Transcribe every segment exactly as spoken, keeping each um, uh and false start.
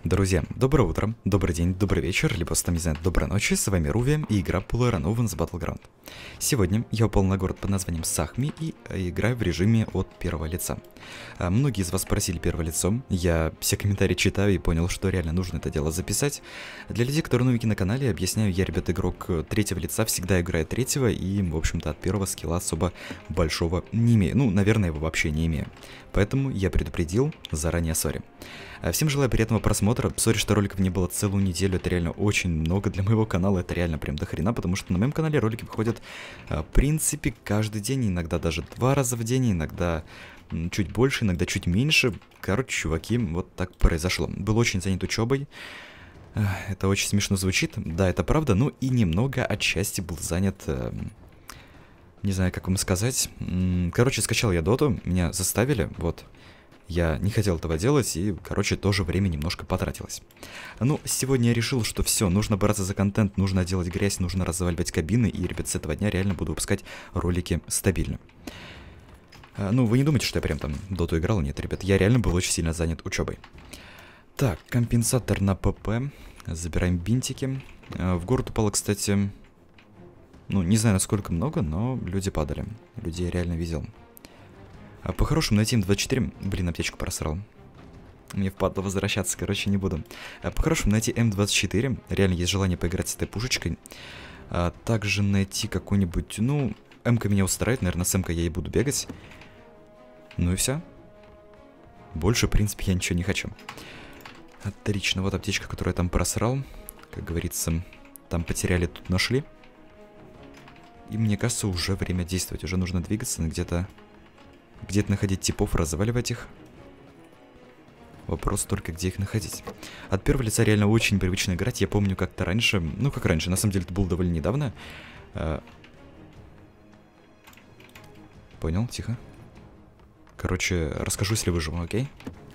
Друзья, доброе утро, добрый день, добрый вечер, либо, там, не знаю, доброй ночи, с вами Руви и игра PlayerUnknown's Battleground. Сегодня я упал на город под названием Сахми и играю в режиме от первого лица. А, многие из вас просили первое лицо, я все комментарии читаю и понял, что реально нужно это дело записать. Для людей, которые новики на канале, объясняю, я, ребят, игрок третьего лица, всегда играю третьего и, в общем-то, от первого скилла особо большого не имею. Ну, наверное, его вообще не имею. Поэтому я предупредил, заранее сори. Всем желаю приятного просмотра. Сори, что роликов не было целую неделю. Это реально очень много для моего канала. Это реально прям до хрена, потому что на моем канале ролики выходят, в принципе, каждый день. Иногда даже два раза в день, иногда чуть больше, иногда чуть меньше. Короче, чуваки, вот так произошло. Был очень занят учебой. Это очень смешно звучит. Да, это правда. Ну и немного отчасти был занят... Не знаю, как вам сказать. Короче, скачал я доту, меня заставили, вот. Я не хотел этого делать, и, короче, тоже время немножко потратилось. Ну, сегодня я решил, что все, нужно браться за контент, нужно делать грязь, нужно разваливать кабины, и, ребят, с этого дня реально буду выпускать ролики стабильно. Ну, вы не думаете, что я прям там доту играл? Нет, ребят, я реально был очень сильно занят учебой. Так, компенсатор на ПП. Забираем бинтики. В город упало, кстати... Ну, не знаю, насколько много, но люди падали. Людей я реально видел. А по-хорошему найти эм двадцать четыре... Блин, аптечку просрал. Мне впадло возвращаться, короче, не буду. А по-хорошему найти эм двадцать четыре. Реально есть желание поиграть с этой пушечкой. А также найти какой-нибудь... Ну, эм-ка меня устраивает. Наверное, с эм-кой я и буду бегать. Ну и все. Больше, в принципе, я ничего не хочу. Отлично. Вот аптечка, которую я там просрал. Как говорится, там потеряли, тут нашли. И мне кажется, уже время действовать. Уже нужно двигаться, где-то где-то находить типов, разваливать их. Вопрос только, где их находить. От первого лица реально очень привычно играть. Я помню как-то раньше, ну как раньше, на самом деле это было довольно недавно. А... Понял, тихо. Короче, расскажу, если выживу, окей?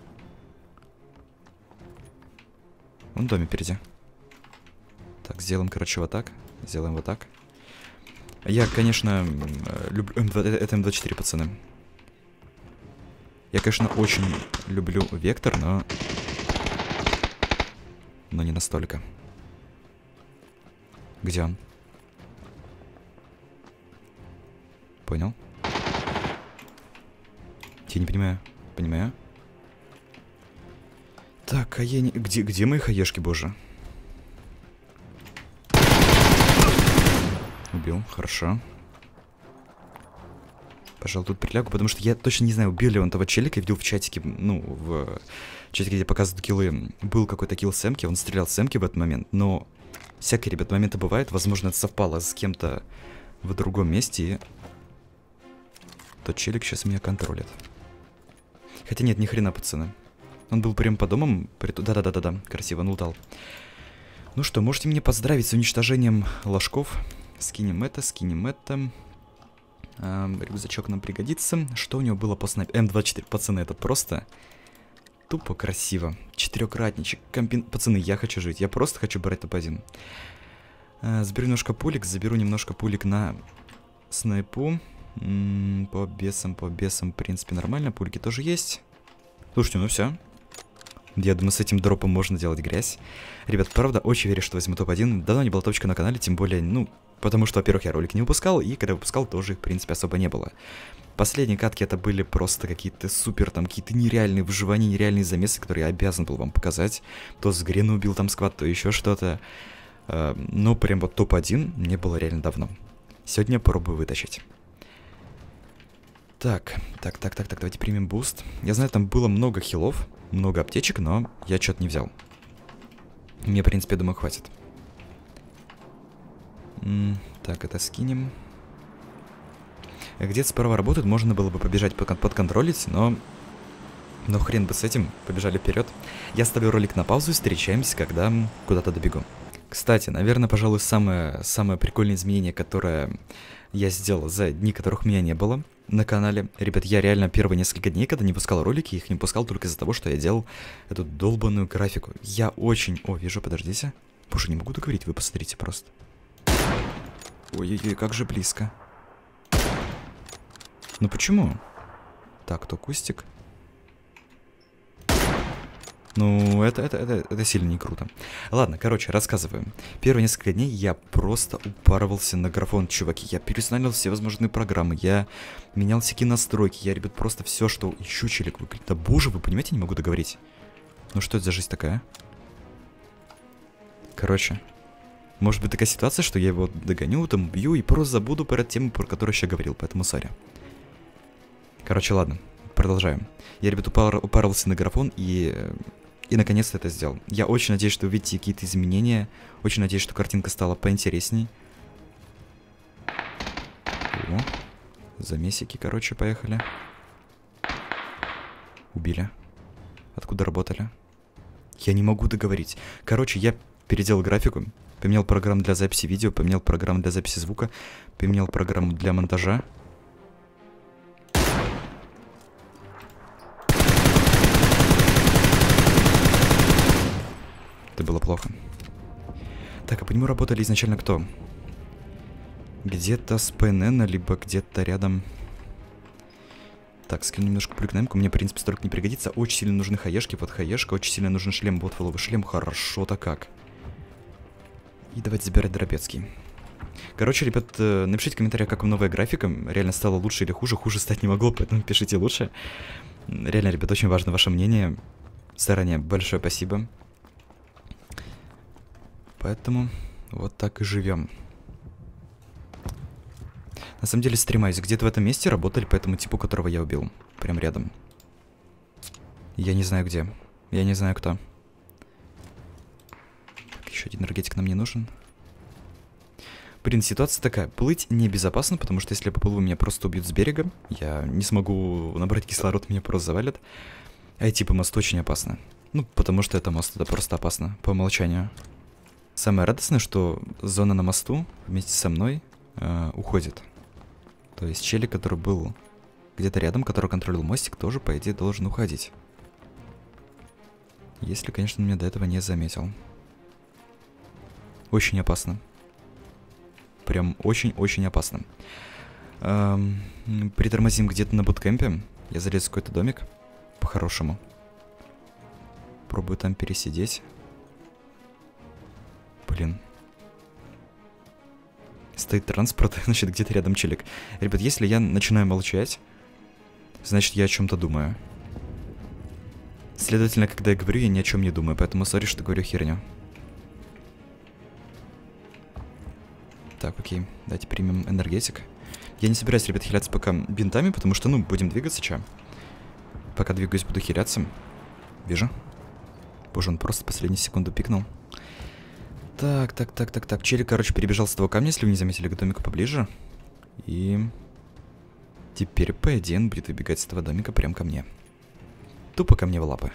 Вон в доме впереди. Так, сделаем, короче, вот так. Сделаем вот так. Я, конечно, люблю... Это эм двадцать четыре, пацаны. Я, конечно, очень люблю Вектор, но... Но не настолько. Где он? Понял. Я не понимаю. Понимаю. Так, а я не... Где, где мои хаешки, боже? Убил, хорошо. Пожалуй, тут прилягу, потому что я точно не знаю, убил ли он того челика. Я видел в чатике, ну, в чатике, где показывают киллы, был какой-то килл с эмки, он стрелял с эмки в этот момент. Но всякие, ребят, моменты бывают. Возможно, это совпало с кем-то в другом месте, и тот челик сейчас меня контролит. Хотя нет, ни хрена, пацаны. Он был прям по домам. Да-да-да-да-да, красиво, он лутал. Ну что, можете меня поздравить с уничтожением ложков. Скинем это, скинем это. А, рюкзачок нам пригодится. Что у него было по снайпе? эм двадцать четыре, пацаны, это просто тупо красиво. Четырехкратничек. Компен... Пацаны, я хочу жить. Я просто хочу брать топ один. А, заберу немножко пулик. Заберу немножко пулик на снайпу. М-м, по бесам, по бесам, в принципе, нормально. Пульки тоже есть. Слушайте, ну все. Я думаю, с этим дропом можно делать грязь. Ребят, правда, очень верю, что возьму топ один. Давно не была топчика на канале, тем более, ну, потому что, во-первых, я ролик не выпускал, и когда выпускал, тоже их, в принципе, особо не было. Последние катки это были просто какие-то супер, там, какие-то нереальные выживания, нереальные замесы, которые я обязан был вам показать. То с Грена убил там сквад, то еще что-то. Но прям вот топ один не было реально давно. Сегодня попробую вытащить. Так, так, так, так, так, давайте примем буст. Я знаю, там было много хилов, много аптечек, но я что-то не взял. Мне, в принципе, думаю, хватит. М-м, так, это скинем. Где-то справа работает, можно было бы побежать подконтролить, но... Но хрен бы с этим, побежали вперед. Я ставлю ролик на паузу и встречаемся, когда куда-то добегу. Кстати, наверное, пожалуй, самое, самое прикольное изменение, которое я сделал за дни, которых меня не было на канале. Ребят, я реально первые несколько дней, когда не пускал ролики, их не пускал только из-за того, что я делал эту долбанную графику. Я очень... О, вижу, подождите. Боже, не могу договорить, вы посмотрите просто. Ой-ой-ой, как же близко. Ну почему? Так, то кустик. Ну, это, это, это, это сильно не круто. Ладно, короче, рассказываю. Первые несколько дней я просто упарывался на графон, чуваки. Я переустанавливал все возможные программы, я менял всякие настройки, я, ребят, просто все, что еще челик выглядит. Да боже, вы понимаете, не могу договорить. Ну что это за жизнь такая? Короче, может быть такая ситуация, что я его догоню, там убью и просто забуду про тему, про которую я говорил, поэтому сори. Короче, ладно, продолжаем. Я, ребят, упар упарывался на графон и... И наконец-то это сделал. Я очень надеюсь, что вы увидите какие-то изменения. Очень надеюсь, что картинка стала поинтересней. О, замесики, короче, поехали. Убили. Откуда работали? Я не могу договорить. Короче, я переделал графику. Поменял программу для записи видео, поменял программу для записи звука, поменял программу для монтажа. Это было плохо. Так, а по нему работали изначально кто? Где-то с ПНН, либо где-то рядом. Так, скину немножко прыгнемку. Мне, в принципе, столько не пригодится. Очень сильно нужны хаешки. Вот хаешка. Очень сильно нужен шлем. Вот воловый шлем. Хорошо-то как. И давайте забирать Дробецкий. Короче, ребят, напишите в комментариях, как вам новая графика. Реально стало лучше или хуже. Хуже стать не могло, поэтому пишите лучше. Реально, ребят, очень важно ваше мнение. Заранее большое спасибо. Поэтому вот так и живем. На самом деле стремаюсь. Где-то в этом месте работали по этому типу, которого я убил. Прям рядом. Я не знаю где. Я не знаю кто. Так, еще один энергетик нам не нужен. Блин, ситуация такая. Плыть небезопасно, потому что если я поплыву, меня просто убьют с берега. Я не смогу набрать кислород, меня просто завалят. А идти по мосту очень опасно. Ну, потому что это мост, это просто опасно. По умолчанию. Самое радостное, что зона на мосту вместе со мной э, уходит. То есть челик, который был где-то рядом, который контролил мостик, тоже, по идее, должен уходить. Если, конечно, он меня до этого не заметил. Очень опасно. Прям очень-очень опасно. Эм, притормозим где-то на буткемпе. Я залез в какой-то домик. По-хорошему. Пробую там пересидеть. Блин. Стоит транспорт, значит, где-то рядом челик. Ребят, если я начинаю молчать, значит, я о чем-то думаю. Следовательно, когда я говорю, я ни о чем не думаю, поэтому сори, что говорю херню. Так, окей, давайте примем энергетик. Я не собираюсь, ребят, хиляться пока бинтами, потому что, ну, будем двигаться, ча. Пока двигаюсь, буду хиляться. Вижу. Боже, он просто последнюю секунду пикнул. Так, так, так, так, так. Челик, короче, перебежал с того камня, если вы не заметили, к домику поближе. И теперь, по идее, он будет выбегать с этого домика прям ко мне. Тупо ко мне в лапы.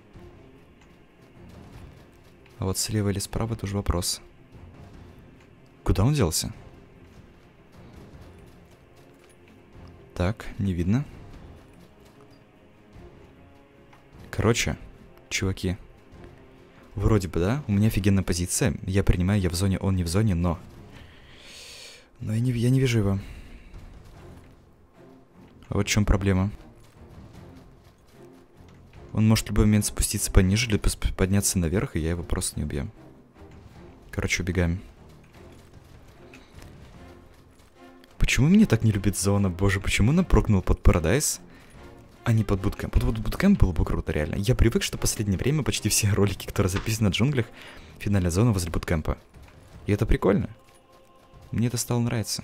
А вот слева или справа тоже вопрос. Куда он делся? Так, не видно. Короче, чуваки. Вроде бы, да? У меня офигенная позиция. Я принимаю, я в зоне, он не в зоне, но... Но я не, я не вижу его. Вот в чем проблема. Он может в любой момент спуститься пониже, либо подняться наверх, и я его просто не убью. Короче, убегаем. Почему меня так не любит зона? Боже, почему она прокнул под Paradise, а не под буткэмп? Под буткэмп было бы круто, реально. Я привык, что в последнее время почти все ролики, которые записаны на джунглях, финальная зона возле буткэмпа. И это прикольно. Мне это стало нравиться.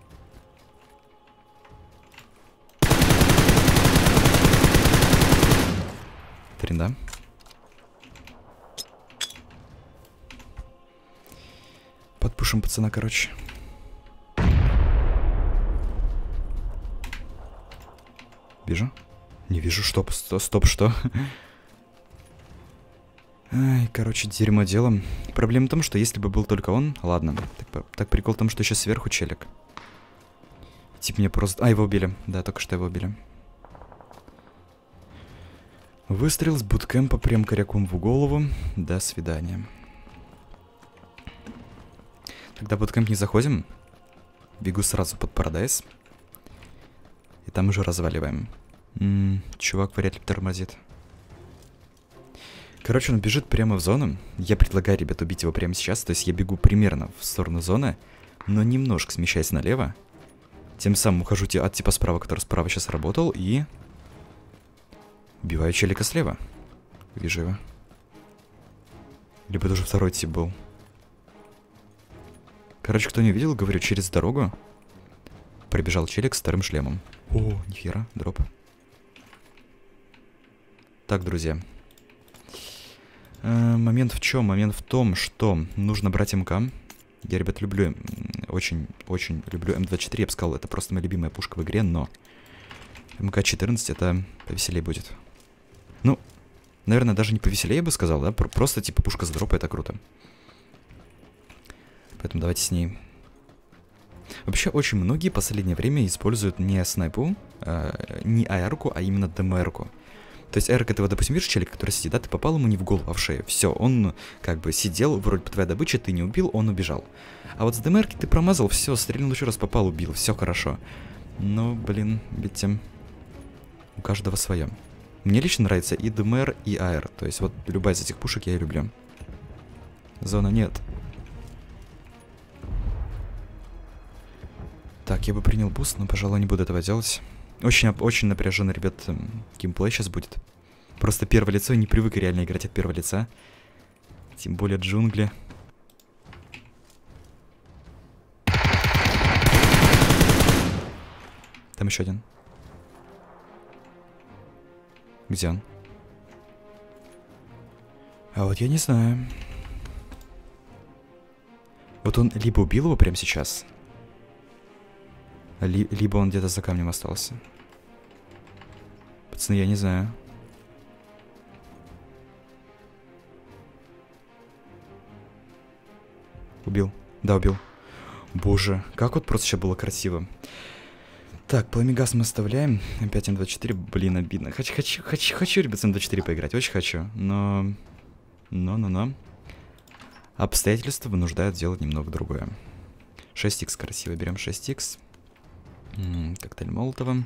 Тринда. Подпушим пацана, короче. Вижу? Не вижу, стоп, стоп, стоп, что? Ай, короче, дерьмо делом. Проблема в том, что если бы был только он... Ладно, так, так прикол в том, что еще сверху челик. Тип мне просто... А, его убили. Да, только что его убили. Выстрел с буткэмпа прям коряком в голову. До свидания. Тогда буткэмп не заходим. Бегу сразу под Paradise. И там уже разваливаем. М-м, чувак вряд ли тормозит. Короче, он бежит прямо в зону. Я предлагаю, ребят, убить его прямо сейчас. То есть я бегу примерно в сторону зоны, но немножко смещаясь налево. Тем самым ухожу от типа справа, который справа сейчас работал, и... убиваю челика слева. Вижу его. Либо это уже второй тип был. Короче, кто не видел, говорю, через дорогу прибежал челик с вторым шлемом. О, нихера, дроп. Так, друзья. Э, момент в чем? Момент в том, что нужно брать МК. Я, ребят, люблю, очень-очень люблю эм двадцать четыре. Я бы сказал, это просто моя любимая пушка в игре, но эм ка четырнадцать это повеселее будет. Ну, наверное, даже не повеселее, я бы сказал, да? Просто, типа, пушка с дропа, это круто. Поэтому давайте с ней. Вообще, очень многие в последнее время используют не снайпу, э, не АР-ку, а именно ДМР-ку. То есть АР-ка, ты вот, допустим, видишь челик, который сидит, да, ты попал ему не в голову, а в шею. Все, он как бы сидел, вроде бы твоя добыча, ты не убил, он убежал. А вот с ДМР-ки ты промазал, все, стрельнул еще раз, попал, убил, все хорошо. Но, блин, ведь у каждого свое. Мне лично нравится и ДМР, и АР. То есть вот любая из этих пушек я и люблю. Зона нет. Так, я бы принял буст, но, пожалуй, не буду этого делать. Очень, очень напряженно, ребят, геймплей сейчас будет. Просто первое лицо, я не привык реально играть от первого лица. Тем более джунгли. Там еще один. Где он? А вот я не знаю. Вот он либо убил его прямо сейчас, Ли либо он где-то за камнем остался. Пацаны, я не знаю. Убил. Да, убил. Боже, как вот просто сейчас было красиво. Так, пламегаз мы оставляем. Опять эм двадцать четыре, блин, обидно. Хочу, хочу, хочу, хочу, ребят, с эм двадцать четыре поиграть. Очень хочу. Но... Но-но-но. Обстоятельства вынуждают делать немного другое. шесть икс красиво. Берем шесть икс. М-м, коктейль Молотова.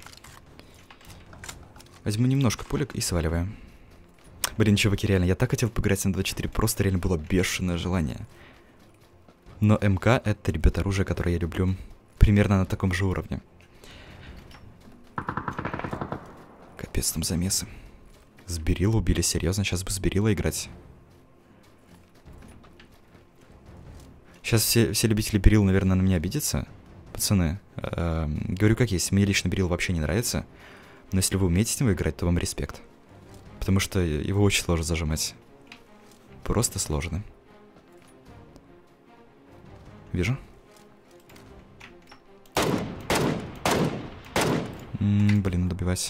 Возьму немножко пулек и сваливаем. Блин, чуваки, реально, я так хотел поиграть с эм двадцать четыре. Просто реально было бешеное желание. Но МК — это, ребят, оружие, которое я люблю примерно на таком же уровне. Капец, там замесы. С Берилла убили, серьезно? Сейчас бы с Берилла играть. Сейчас все, все любители Берилла, наверное, на меня обидятся. Пацаны, э, говорю как есть, мне лично Берилл вообще не нравится. Но если вы умеете с него играть, то вам респект. Потому что его очень сложно зажимать. Просто сложно. Вижу. М-м, блин, надо убивать.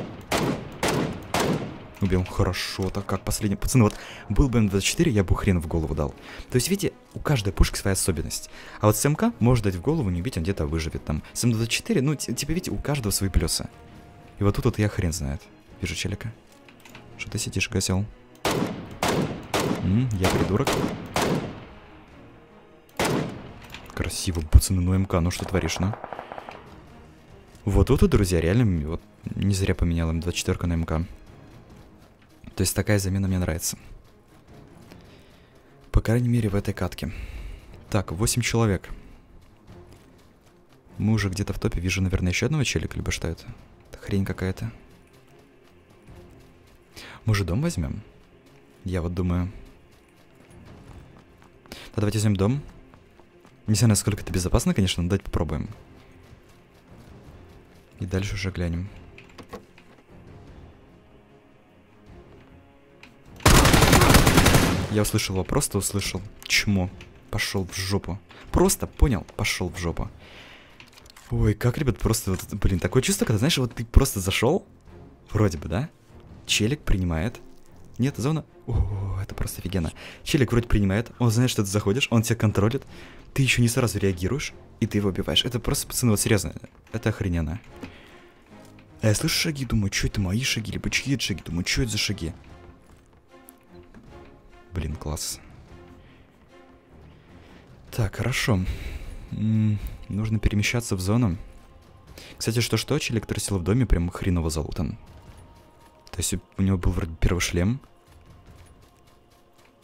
Убил. Хорошо, так как последний. Пацаны, вот был бы эм двадцать четыре, я бы хрен в голову дал. То есть, видите, у каждой пушки своя особенность. А вот с МК может дать в голову, не убить, он где-то выживет там. С эм двадцать четыре, ну, типа, видите, у каждого свои плюсы. И вот тут вот я хрен знает. Вижу челика. Что ты сидишь, козел? М-м, я придурок. Красиво, пацаны, ну МК, ну что творишь, ну? Вот тут, друзья, реально, вот не зря поменял эм двадцать четыре на МК. То есть такая замена мне нравится. По крайней мере, в этой катке. Так, восемь человек. Мы уже где-то в топе. Вижу, наверное, еще одного челика, либо что это? Это хрень какая-то. Может, дом возьмем? Я вот думаю. Да, давайте возьмем дом. Не знаю, насколько это безопасно, конечно, но давайте попробуем. И дальше уже глянем. Я услышал его, просто услышал. Чмо. Пошел в жопу. Просто понял, пошел в жопу. Ой, как, ребят, просто, вот, блин, такое чувство, когда, знаешь, вот ты просто зашел, вроде бы, да? Челик принимает. Нет, зона. О, это просто офигенно. Челик вроде принимает, он знает, что ты заходишь, он тебя контролит. Ты еще не сразу реагируешь, и ты его убиваешь. Это просто, пацаны, вот серьезно, это охрененно. А я слышу шаги, думаю, что это мои шаги, либо чьи это шаги, думаю, что это за шаги? Блин, класс. Так, хорошо. М-м, нужно перемещаться в зону. Кстати, что-что, челик, который сел в доме, прям хреново залутан. То есть у него был вроде первый шлем.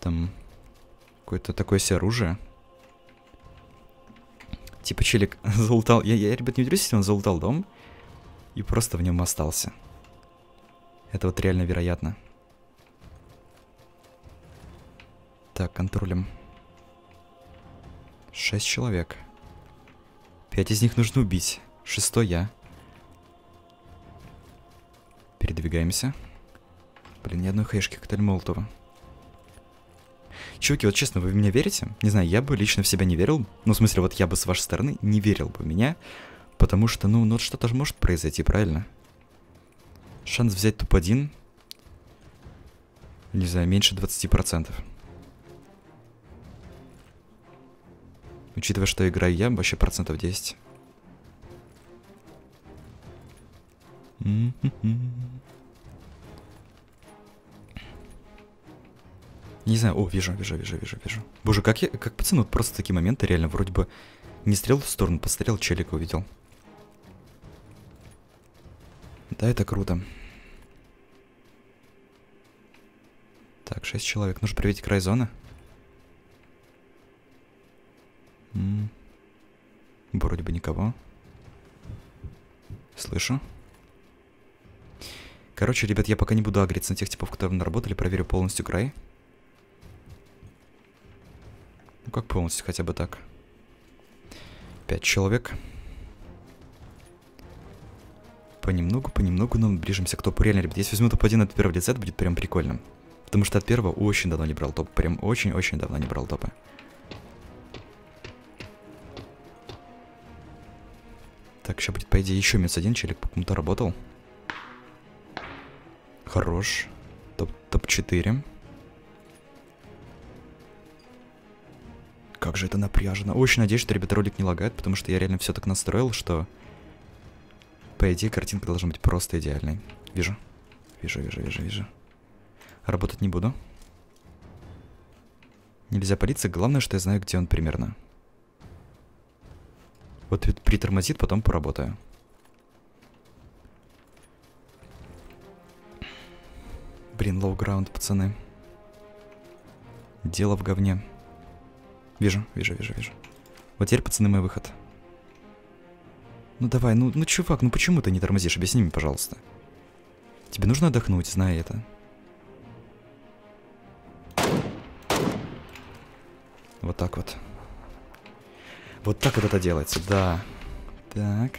Там какое-то такое себе оружие. Типа челик залутал... Я, я, ребят, не удивлюсь, если он залутал дом и просто в нем остался. Это вот реально вероятно. Так, контролем. Шесть человек. Пять из них нужно убить. Шестой я. Передвигаемся. Блин, ни одной хэшки, коктейль Молотова. Чуваки, вот честно, вы в меня верите? Не знаю, я бы лично в себя не верил. Ну, в смысле, вот я бы с вашей стороны не верил бы в меня. Потому что, ну, ну что-то же может произойти, правильно? Шанс взять топ один. Не знаю, меньше двадцати процентов. Учитывая, что играю я, вообще процентов десять. Не знаю, о, вижу, вижу, вижу, вижу, вижу. Боже, как я, как пацаны, вот просто такие моменты реально, вроде бы не стрел в сторону, посмотрел, челика увидел. Да, это круто. Так, шесть человек. Нужно проверить край зоны. М-м. Вроде бы никого. Слышу. Короче, ребят, я пока не буду агриться на тех типов, которые наработали, проверю полностью край. Ну как полностью, хотя бы так. Пять человек. Понемногу, понемногу, но мы ближимся к топу. Реально, ребят, если возьму топ один от первого лица, это будет прям прикольно. Потому что от первого очень давно не брал топ. Прям очень-очень давно не брал топы. Так, сейчас будет, по идее, еще минус один челик по кому-то работал. Хорош. Топ четыре. Как же это напряжено. Очень надеюсь, что, ребята, ролик не лагает, потому что я реально все так настроил, что... По идее, картинка должна быть просто идеальной. Вижу. Вижу, вижу, вижу, вижу. Работать не буду. Нельзя палиться. Главное, что я знаю, где он примерно. Вот притормозит, потом поработаю. Блин, лоу-граунд, пацаны. Дело в говне. Вижу, вижу, вижу, вижу. Вот теперь, пацаны, мой выход. Ну давай, ну, ну чувак, ну почему ты не тормозишь? Объясни мне, пожалуйста. Тебе нужно отдохнуть, знай это. Вот так вот. Вот так вот это делается, да. Так.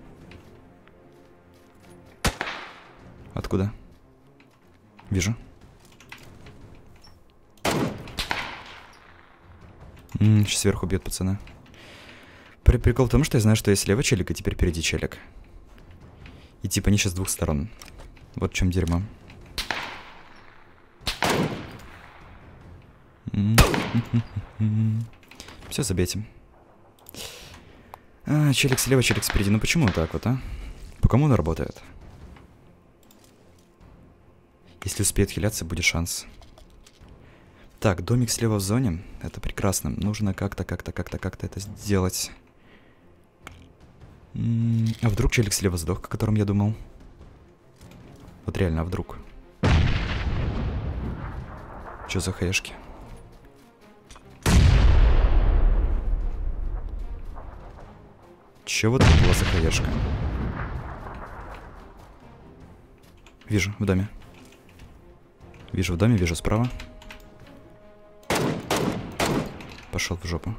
Откуда? Вижу. М-м, сейчас сверху бьет, пацаны. При прикол в том, что я знаю, что есть слева челик, и теперь впереди челик. И типа они сейчас с двух сторон. Вот в чем дерьмо. Все, забейте. А, челик слева, челик спереди. Ну почему так вот, а? По кому он работает? Если успеет хиляться, будет шанс. Так, домик слева в зоне. Это прекрасно. Нужно как-то, как-то, как-то, как-то это сделать. М-м, а вдруг челик слева сдох, о котором я думал? Вот реально, а вдруг? Чё за хаешки? Чё вот это была за хаешка? Вижу, в доме. Вижу в доме, вижу справа. Пошел в жопу.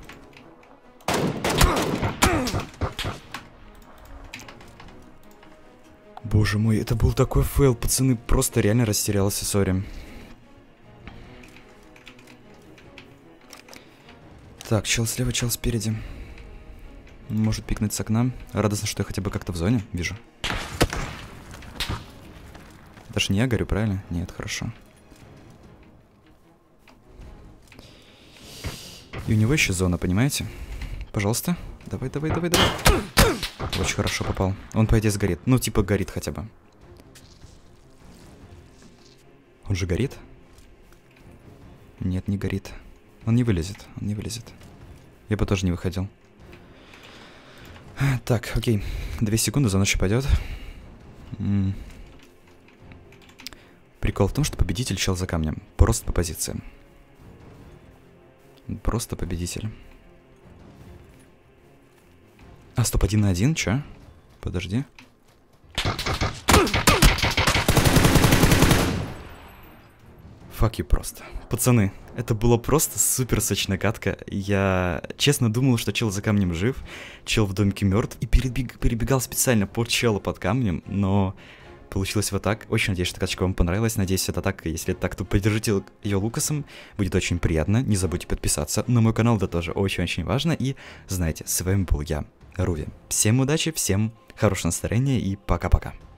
Боже мой, это был такой фейл, пацаны, просто реально растерялся, сори. Так, чел слева, чел спереди. Может пикнуть с окна. Радостно, что я хотя бы как-то в зоне вижу. Даже не я горю, правильно? Нет, хорошо. И у него еще зона, понимаете? Пожалуйста. Давай, давай, давай, давай. Очень хорошо попал. Он, по идее, сгорит. Ну, типа, горит хотя бы. Он же горит? Нет, не горит. Он не вылезет. Он не вылезет. Я бы тоже не выходил. Так, окей. Две секунды, за ночью пойдет. М-м. Прикол в том, что победитель чел за камнем. Просто по позициям. Просто победитель. А, стоп, один на один, чё? Подожди. Fuck you просто. Пацаны, это было просто супер сочная катка. Я честно думал, что чел за камнем жив, чел в домике мертв, и перебег, перебегал специально по челу под камнем, но получилось вот так. Очень надеюсь, что каточка вам понравилась. Надеюсь, это так. Если это так, то поддержите ее Лукасом. Будет очень приятно. Не забудьте подписаться на мой канал, это тоже очень-очень важно. И знаете, с вами был я, Руви. Всем удачи, всем хорошего настроения и пока-пока.